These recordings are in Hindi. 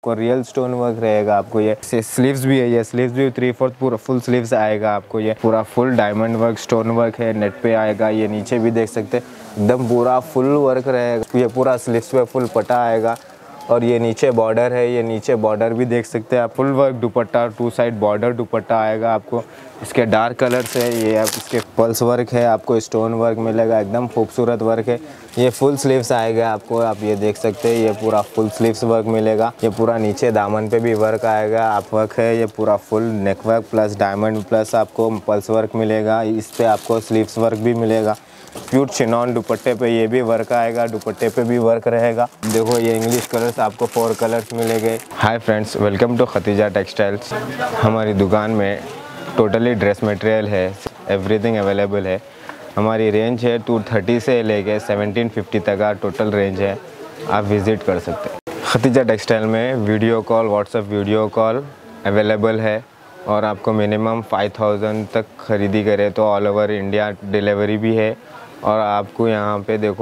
आपको रियल स्टोन वर्क रहेगा। आपको ये स्लीव्स भी है, ये स्लीव्स भी 3/4 पूरा फुल स्लीव्स आएगा आपको। ये पूरा full diamond work stone work है, नेट पे आएगा। ये नीचे भी देख सकते हैं एकदम पूरा फुल वर्क रहेगा। ये पूरा स्लीव्स पे फुल पटा आएगा और ये नीचे बॉर्डर है, ये नीचे बॉर्डर भी देख सकते हैं आप। Full work dupatta, 2 side border dupatta आएगा आपको। इसके डार्क कलर्स है, ये आप इसके पल्स वर्क है, आपको स्टोन वर्क मिलेगा, एकदम खूबसूरत वर्क है। ये फुल स्लीव्स आएगा आपको, आप ये देख सकते हैं ये पूरा फुल स्लीव्स वर्क मिलेगा। ये पूरा नीचे दामन पे भी वर्क आएगा, आप वर्क है। ये पूरा full neck work plus diamond plus आपको पल्स वर्क मिलेगा। इस पे आपको स्लीव्स वर्क भी मिलेगा। क्यूट चिनॉन दुपट्टे पे ये भी वर्क आएगा, दुपट्टे पे भी वर्क रहेगा। देखो ये इंग्लिश कलर्स आपको 4 कलर्स मिलेंगे। Hi friends, welcome to Khatija textiles. हमारी दुकान में टोटली ड्रेस मटेरियल है, एवरीथिंग अवेलेबल है। हमारी रेंज है 230 से लेके 1750 तक का टोटल रेंज है, आप विज़िट कर सकते हैं। खतीजा टेक्सटाइल में video call, WhatsApp video call available है और आपको मिनिमम 5000 तक ख़रीदी करें तो ऑल ओवर इंडिया डिलीवरी भी है। और आपको यहाँ पे देखो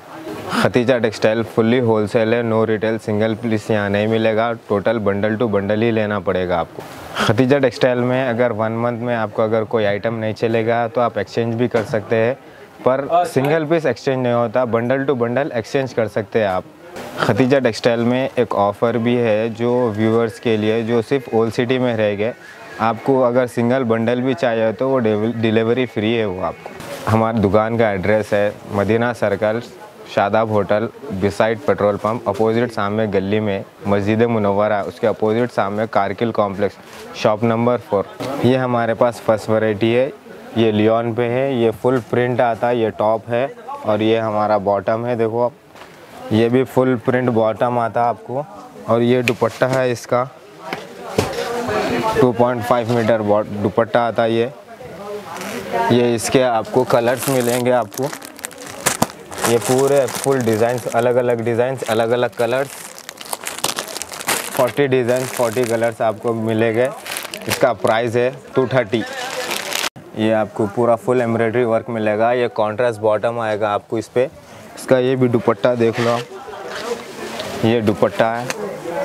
खतीजा टेक्सटाइल फुल्ली होलसेल है, नो रिटेल, सिंगल पीस यहाँ नहीं मिलेगा, टोटल बंडल टू बंडल ही लेना पड़ेगा आपको। खतीजा टेक्सटाइल में अगर 1 मंथ में आपको अगर कोई आइटम नहीं चलेगा तो आप एक्सचेंज भी कर सकते हैं, पर सिंगल पीस एक्सचेंज नहीं होता, बंडल टू बंडल एक्सचेंज कर सकते हैं आप। खतीजा टेक्सटाइल में एक ऑफ़र भी है जो व्यूअर्स के लिए, जो सिर्फ ओल्ड सिटी में रहेगा। आपको अगर सिंगल बंडल भी चाहिए तो वो डिलीवरी फ्री है वो आपको। हमारी दुकान का एड्रेस है Madina circle, Shadab hotel, beside petrol pump, opposite सामने गली में मस्जिद मुनव्वरा, उसके अपोजिट सामने कारगिल कॉम्प्लेक्स, शॉप नंबर 4। ये हमारे पास फर्स्ट वैरायटी है, ये लियोन पे है, ये फुल प्रिंट आता है, ये टॉप है और ये हमारा बॉटम है। देखो आप, ये भी फुल प्रिंट बॉटम आता है आपको। और ये दुपट्टा है, इसका 2.5 मीटर दुपट्टा आता है। ये इसके आपको कलर्स मिलेंगे आपको। ये पूरे फुल डिज़ाइंस, अलग अलग डिज़ाइंस, अलग अलग कलर्स, 40 डिज़ाइन 40 कलर्स आपको मिलेंगे। इसका प्राइस है 230। ये आपको पूरा फुल एम्ब्रॉयडरी वर्क मिलेगा। ये कॉन्ट्रास्ट बॉटम आएगा आपको इस पर। इसका ये भी दुपट्टा देख लो, ये दुपट्टा है,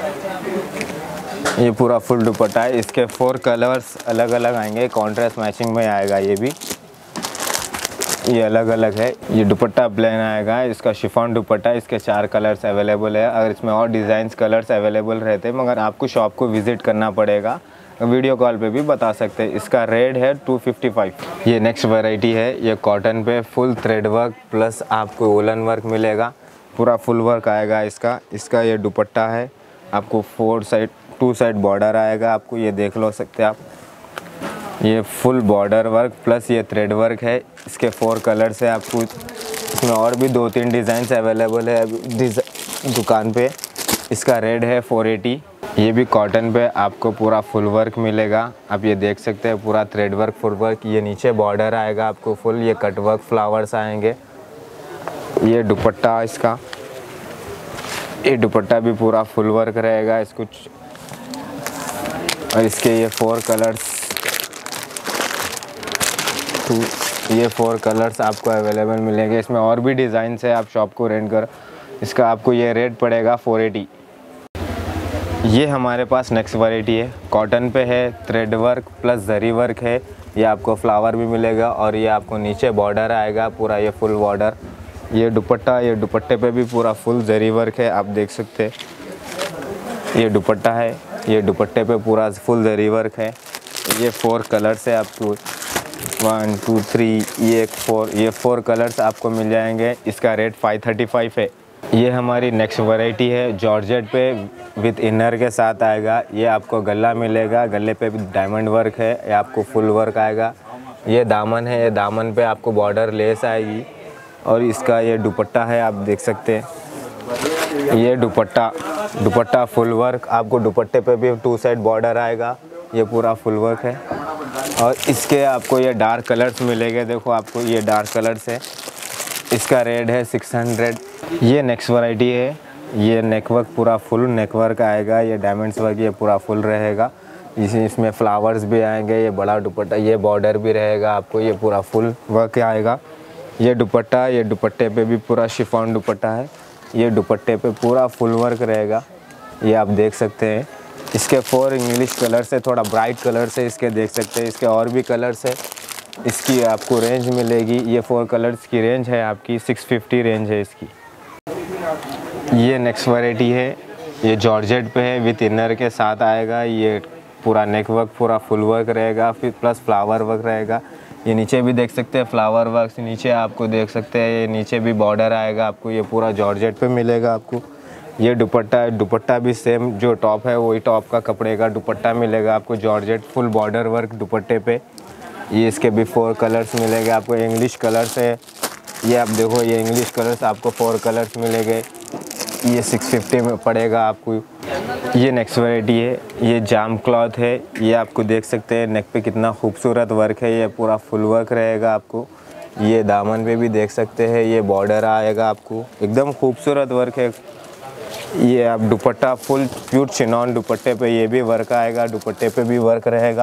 ये पूरा फुल दुपट्टा है। इसके 4 कलर्स अलग अलग आएंगे, कॉन्ट्रास्ट मैचिंग में आएगा। ये भी ये अलग अलग है। ये दुपट्टा प्लेन आएगा, इसका शिफॉन दुपट्टा, इसके 4 कलर्स अवेलेबल है। अगर इसमें और डिज़ाइंस कलर्स अवेलेबल रहते हैं, मगर आपको शॉप को विज़िट करना पड़ेगा, वीडियो कॉल पे भी बता सकते हैं। इसका रेट है 255। ये नेक्स्ट वैरायटी है, ये कॉटन पे फुल थ्रेड वर्क प्लस आपको वुलन वर्क मिलेगा, पूरा फुल वर्क आएगा इसका। इसका ये दुपट्टा है, आपको 2 साइड बॉर्डर आएगा आपको, ये देख लो सकते हैं आप। ये फुल बॉर्डर वर्क प्लस ये थ्रेड वर्क है। इसके 4 कलर्स है आपको। इसमें और भी 2-3 डिज़ाइंस अवेलेबल है दुकान पे। इसका रेट है 480। ये भी कॉटन पे आपको पूरा फुल वर्क मिलेगा, आप ये देख सकते हैं, पूरा थ्रेड वर्क फुल वर्क। ये नीचे बॉर्डर आएगा आपको फुल, ये कट वर्क फ्लावर्स आएंगे। ये दुपट्टा इसका, ये दुपट्टा भी पूरा फुल वर्क रहेगा इसको। और इसके ये 4 कलर्स, ये 4 कलर्स आपको अवेलेबल मिलेंगे। इसमें और भी डिज़ाइंस है, आप शॉप को रेंट कर। इसका आपको ये रेट पड़ेगा 480। ये हमारे पास नेक्स्ट वैरायटी है, कॉटन पे है, thread work plus zari work है। ये आपको फ्लावर भी मिलेगा और ये आपको नीचे बॉर्डर आएगा पूरा, ये फुल बॉर्डर। ये दुपट्टा, ये दुपट्टे पे भी पूरा फुल जरी वर्क है, आप देख सकते हैं। ये दुपट्टा है, ये दुपट्टे पे पूरा फुल जरी वर्क है। ये 4 कलर्स है आपको, 1 2 3, ये 4 कलर्स आपको मिल जाएंगे। इसका रेट 535 है। ये हमारी नेक्स्ट वैरायटी है, जॉर्जेट पे विथ इनर के साथ आएगा। ये आपको गला मिलेगा, गले पे भी डायमंड वर्क है, ये आपको फुल वर्क आएगा। ये दामन है, ये दामन पे आपको बॉर्डर लेस आएगी। और इसका ये दुपट्टा है, आप देख सकते हैं। ये दुपट्टा फुल वर्क, आपको दुपट्टे पे भी 2 साइड बॉर्डर आएगा, ये पूरा फुल वर्क है। और इसके आपको ये डार्क कलर्स मिलेंगे, देखो आपको ये डार्क कलर्स है। इसका रेट है 600। ये नेक्स्ट वैरायटी है, ये नेकवर्क पूरा फुल नेकवर्क आएगा, ये डायमंड्स वर्क ये पूरा फुल रहेगा। इसमें फ्लावर्स भी आएंगे, ये बड़ा दुपट्टा, ये बॉर्डर भी रहेगा आपको, ये पूरा फुल वर्क आएगा। ये दुपट्टा, ये दुपट्टे पे भी पूरा शिफॉन दुपट्टा है, ये दुपट्टे पे पूरा फुल वर्क रहेगा। ये आप देख सकते हैं। इसके 4 इंग्लिश कलर से, थोड़ा ब्राइट कलर से इसके देख सकते हैं। इसके और भी कलर्स है, इसकी आपको रेंज मिलेगी। ये 4 कलर्स की रेंज है आपकी 650 रेंज है इसकी। ये नेक्स्ट वैरायटी है, ये जॉर्जेट पे है, विथ इनर के साथ आएगा। ये पूरा नेक वर्क, पूरा फुल वर्क रहेगा, फिर प्लस फ्लावर वर्क रहेगा। ये नीचे भी देख सकते हैं फ्लावर वर्क, नीचे आपको देख सकते हैं, ये नीचे भी बॉर्डर आएगा आपको। ये पूरा जॉर्जेट पे मिलेगा आपको। ये दुपट्टा भी सेम, जो टॉप है वही टॉप का कपड़े का दुपट्टा मिलेगा आपको, जॉर्जेट फुल बॉर्डर वर्क दुपट्टे पे। ये इसके भी 4 कलर्स मिलेंगे आपको, इंग्लिश कलर्स है। ये आप देखो, ये इंग्लिश कलर्स आपको 4 कलर्स मिलेंगे। ये 650 में पड़ेगा आपको। ये नेक्स्ट वैरायटी है, ये जाम क्लॉथ है। ये आपको देख सकते हैं नेक पे कितना खूबसूरत वर्क है। ये पूरा फुल वर्क रहेगा आपको। ये दामन पे भी देख सकते हैं, ये बॉर्डर आएगा आपको, एकदम खूबसूरत वर्क है। ये आप दुपट्टा फुल प्योर चिनॉन दुपट्टे पे ये भी वर्क आएगा, दुपट्टे पे भी वर्क रहेगा।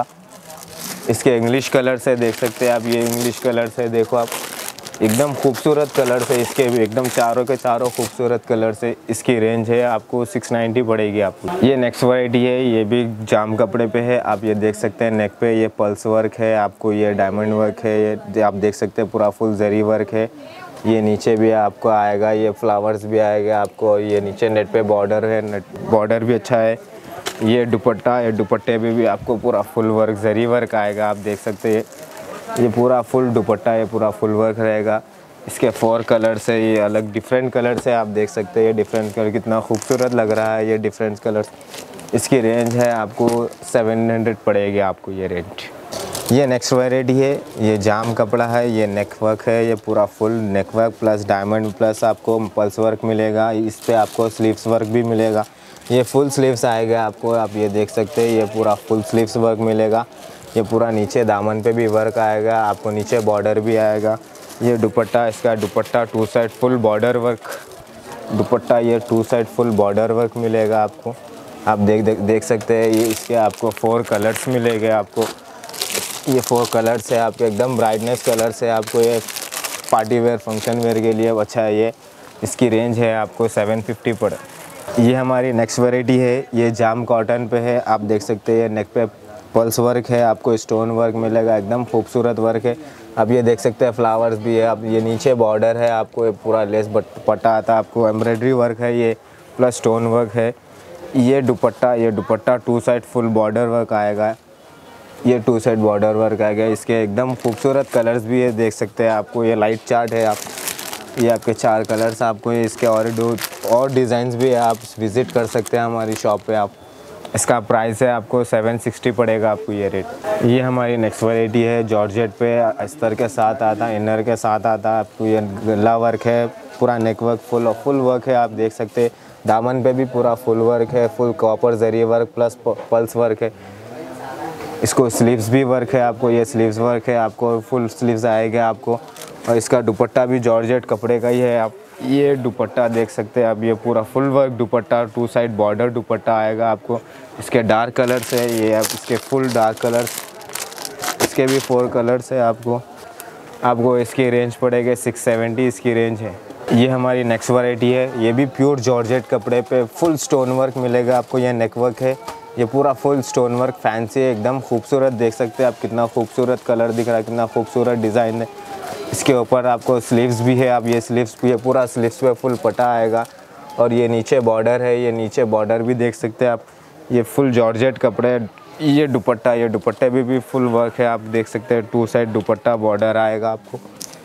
इसके इंग्लिश कलर से देख सकते हैं आप, ये इंग्लिश कलर से देखो आप, एकदम खूबसूरत कलर से इसके भी, एकदम चारों के चारों खूबसूरत कलर से। इसकी रेंज है आपको 690 पड़ेगी आपको। ये नेक्स्ट वैरायटी है, ये भी जाम कपड़े पे है। आप ये देख सकते हैं नेक पे ये पल्स वर्क है आपको, ये डायमंड वर्क है। ये आप देख सकते हैं पूरा फुल जरी वर्क है। ये नीचे भी आपको आएगा, ये फ्लावर्स भी आएगा आपको। ये नीचे नेट पे बॉर्डर है, नेट बॉर्डर भी अच्छा है। ये दुपट्टा, ये दुपट्टे पे भी आपको पूरा फुल वर्क जरी वर्क आएगा। आप देख सकते हैं ये पूरा फुल दुपट्टा, ये पूरा फुल वर्क रहेगा। इसके 4 कलर्स है, ये अलग डिफरेंट कलर्स है। आप देख सकते हैं ये डिफरेंट कलर कितना खूबसूरत लग रहा है, ये डिफरेंट कलर्स। इसकी रेंज है आपको 700 पड़ेगी आपको ये रेंज। ये नेक्स्ट वैरायटी है, ये जाम कपड़ा है, ये नेक वर्क है। ये पूरा full neck work plus diamond plus आपको पल्स वर्क मिलेगा। इस पर आपको स्लीव्स वर्क भी मिलेगा। ये फुल स्लीव्स आएगा आपको। आप ये देख सकते हैं, ये पूरा फुल स्लीव्स वर्क मिलेगा। ये पूरा नीचे दामन पे भी वर्क आएगा आपको, नीचे बॉर्डर भी आएगा। ये दुपट्टा, इसका dupatta 2 side full border work dupatta, ये 2 साइड फुल बॉर्डर वर्क मिलेगा आपको। आप देख सकते हैं, ये इसके आपको 4 कलर्स मिलेंगे आपको। ये 4 कलर्स है आपके, एकदम ब्राइटनेस कलर्स है आपको। ये पार्टी वेयर फंक्शन वेयर के लिए अच्छा है ये। इसकी रेंज है आपको 750 पड़। ये हमारी नेक्स्ट वैरायटी है, ये जाम कॉटन पे है। आप देख सकते हैं नेक पे पल्स वर्क है आपको, स्टोन वर्क मिलेगा, एकदम खूबसूरत वर्क है। अब ये देख सकते हैं फ्लावर्स भी है। अब ये नीचे बॉर्डर है आपको, ये पूरा लेस पट्टा आता है आपको, एम्ब्रॉयडरी वर्क है ये, प्लस स्टोन वर्क है। ये dupatta 2 side full border work आएगा। ये 2 साइड बॉर्डर वर्क आएगा। इसके एकदम खूबसूरत कलर्स भी है, देख सकते हैं आपको। ये लाइट चार्ट है आप, ये आपके 4 कलर्स आपको। इसके और डिज़ाइंस भी है, आप विज़िट कर सकते हैं हमारी शॉप पे आप। इसका प्राइस है आपको 760 पड़ेगा आपको ये रेट। ये हमारी नेक्स्ट वैरायटी है, जॉर्जेट पे अस्तर के साथ आता है, इनर के साथ आता है आपको। ये गला वर्क है, पूरा नेक वर्क फुल वर्क है। आप देख सकते हैं दामन पे भी पूरा फुल वर्क है, full copper zari work plus pearls work है। इसको स्लीव्स भी वर्क है आपको, ये स्लीव्स वर्क है आपको, फुल स्लीव्स आएगा आपको। और इसका दुपट्टा भी जॉर्जेट कपड़े का ही है। आप ये दुपट्टा देख सकते हैं आप, ये पूरा full work dupatta, 2 side border dupatta आएगा आपको। इसके डार्क कलर्स है ये, आप इसके फुल डार्क कलर्स, इसके भी 4 कलर्स है आपको इसकी रेंज पड़ेगी 670 इसकी रेंज है। ये हमारी नेक्स्ट वैरायटी है, ये भी प्योर जॉर्जेट कपड़े पे फुल स्टोन वर्क मिलेगा आपको। ये नेक वर्क है, ये पूरा फुल स्टोन वर्क फैंसी है, एकदम खूबसूरत। देख सकते हैं आप कितना खूबसूरत कलर दिख रहा है, कितना खूबसूरत डिज़ाइन है। इसके ऊपर आपको स्लीव्स भी है। आप ये स्लीव्स, ये पूरा स्लीव्स पे फुल पटा आएगा। और ये नीचे बॉर्डर है, ये नीचे बॉर्डर भी देख सकते हैं आप। ये फुल जॉर्जेट कपड़े। ये दुपट्टे भी फुल वर्क है। आप देख सकते हैं 2 साइड दुपट्टा बॉर्डर आएगा आपको।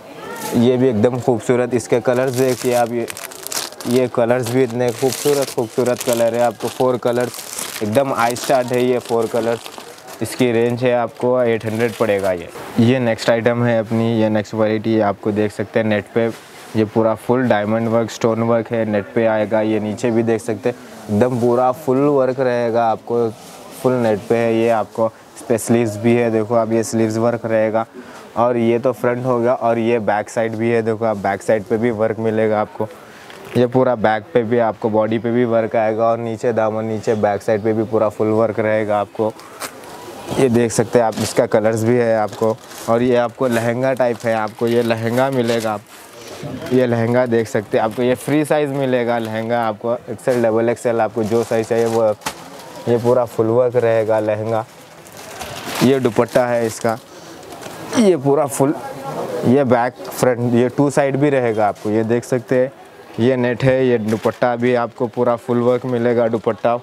ये भी एकदम खूबसूरत। इसके कलर्स देखिए आप, ये कलर्स भी इतने खूबसूरत कलर है आपको। 4 कलर्स एकदम आई स्टार्ट है ये 4 कलर्स। इसकी रेंज है आपको 800 पड़ेगा ये नेक्स्ट आइटम है अपनी, ये नेक्स्ट वैरायटी आपको देख सकते हैं नेट पे। ये पूरा full diamond work stone work है, नेट पे आएगा। ये नीचे भी देख सकते हैं एकदम पूरा फुल वर्क रहेगा आपको, फुल नेट पे है ये आपको। इस पर स्लीव्स भी है, देखो आप, ये स्लीव्स वर्क रहेगा। और ये तो फ्रंट हो गया, और ये बैक साइड भी है, देखो आप, बैक साइड पे भी वर्क मिलेगा आपको। ये पूरा बैक पे भी आपको, बॉडी पे भी वर्क आएगा। और नीचे दामन, नीचे बैक साइड पे भी पूरा फुल वर्क रहेगा आपको। ये देख सकते हैं आप, इसका कलर्स भी है आपको। और ये आपको लहंगा टाइप है आपको, ये लहंगा मिलेगा आप। ये लहंगा देख सकते हैं, आपको ये फ्री साइज़ मिलेगा लहंगा, आपको XL डबल XL आपको जो साइज़ चाहिए वो। ये पूरा फुल वर्क रहेगा लहंगा। ये दुपट्टा है इसका, ये पूरा फुल, ये बैक फ्रंट, ये 2 साइड भी रहेगा आपको, ये देख सकते हैं। ये नेट है, ये दुपट्टा भी आपको पूरा फुल वर्क मिलेगा दुपट्टा।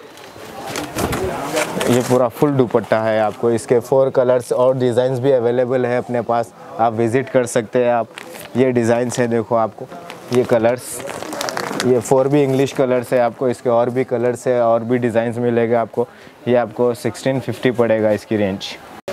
ये पूरा फुल दुपट्टा है आपको। इसके 4 कलर्स और डिज़ाइंस भी अवेलेबल है अपने पास, आप विज़िट कर सकते हैं आप। ये डिज़ाइंस है देखो आपको, ये कलर्स, ये 4 भी इंग्लिश कलर्स है आपको। इसके और भी कलर्स है और भी डिज़ाइंस मिलेगा आपको। ये आपको 1650 पड़ेगा इसकी रेंज।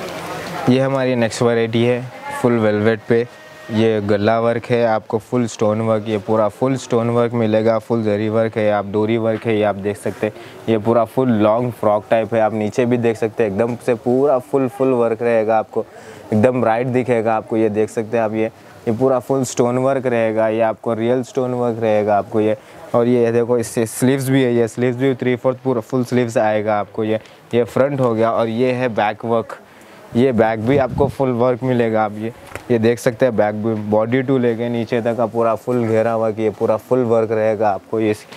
ये हमारी नेक्स्ट वैरायटी है फुल वेलवेट पे। ये गला वर्क है आपको, फुल स्टोन वर्क, ये पूरा फुल स्टोन वर्क मिलेगा, फुल जरी वर्क है, आप डोरी वर्क है, ये आप देख सकते हैं। ये पूरा फुल लॉन्ग फ्रॉक टाइप है, आप नीचे भी देख सकते हैं, एकदम से पूरा फुल वर्क रहेगा आपको, एकदम ब्राइट दिखेगा आपको। ये देख सकते हैं आप, ये पूरा फुल स्टोन वर्क रहेगा, ये आपको रियल स्टोन वर्क रहेगा आपको ये। और ये देखो इससे स्लीव्स भी है, ये स्लीव्स भी 3/4 पूरा फुल स्लीव्स आएगा आपको। ये फ्रंट हो गया। और ये है बैक वर्क, ये बैक भी आपको फुल वर्क मिलेगा। आप ये देख सकते हैं, बैक भी बॉडी टू लेके नीचे तक का पूरा फुल घेरा वर्क, ये पूरा फुल वर्क रहेगा आपको।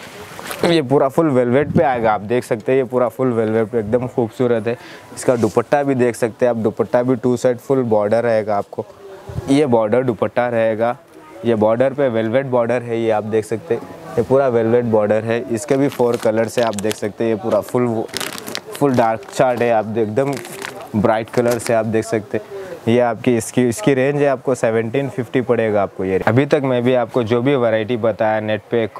ये पूरा फुल वेलवेट पे आएगा, आप देख सकते हैं, ये पूरा फुल वेलवेट पे एकदम खूबसूरत है। इसका दुपट्टा भी देख सकते हैं आप, दुपट्टा भी 2 साइड फुल बॉर्डर रहेगा आपको। ये बॉर्डर दुपट्टा रहेगा, ये बॉर्डर पे वेलवेट बॉर्डर है, ये आप देख सकते हैं, ये पूरा वेलवेट बॉर्डर है। इसके भी 4 कलर्स है, आप देख सकते हैं। ये पूरा फुल डार्क चार्ट है, आप एकदम ब्राइट कलर से आप देख सकते हैं। ये आपकी इसकी रेंज है आपको 1750 पड़ेगा आपको ये। अभी तक मैं भी आपको जो भी वैरायटी बताया, नेट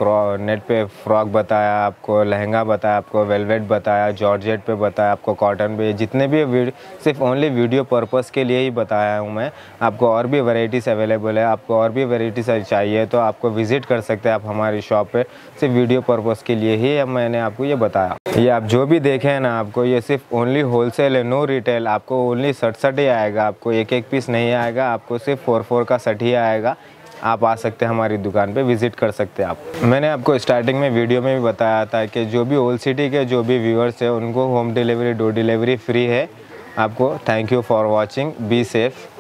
पे फ्रॉक बताया आपको, लहंगा बताया आपको, वेलवेट बताया, जॉर्जेट पे बताया आपको, कॉटन पे, जितने भी सिर्फ ओनली वीडियो पर्पस के लिए ही बताया हूँ मैं। आपको और भी वैरायटीज़ अवेलेबल है, आपको और भी वैरायटीज़ चाहिए तो आपको विज़िट कर सकते हैं आप हमारी शॉप पे। सिर्फ वीडियो पर्पस के लिए ही मैंने आपको ये बताया। ये आप जो भी देखे हैं ना, आपको ये सिर्फ ओनली होलसेल है, नो रिटेल। आपको ओनली 60 ही आएगा, आपको एक पीस नहीं आएगा, आपको सिर्फ 4 का सेट ही आएगा। आप आ सकते हैं हमारी दुकान पे, विज़िट कर सकते हैं आप। मैंने आपको स्टार्टिंग में वीडियो में भी बताया था कि जो भी ओल्ड सिटी के जो भी व्यूअर्स हैं उनको home delivery, door delivery free है आपको। Thank you for watching, be safe.